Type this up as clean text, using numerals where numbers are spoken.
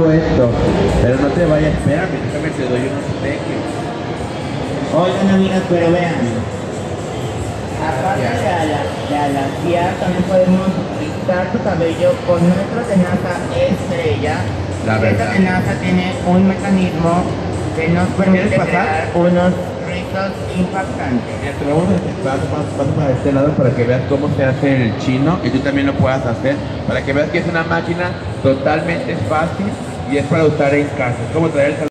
subo esto. Pero no te vayas, espérame, déjame te doy unos peques. Oigan amigos, pero vean. Aparte de alaciar, también podemos pintar tu cabello con nuestra tenaza estrella. Esta tenaza tiene un mecanismo que nos permite crear unos rizos impactantes. Mira, te vamos a para este lado para que veas cómo se hace el chino y tú también lo puedas hacer, para que veas que es una máquina totalmente fácil y es para usar en casa. Es como traer el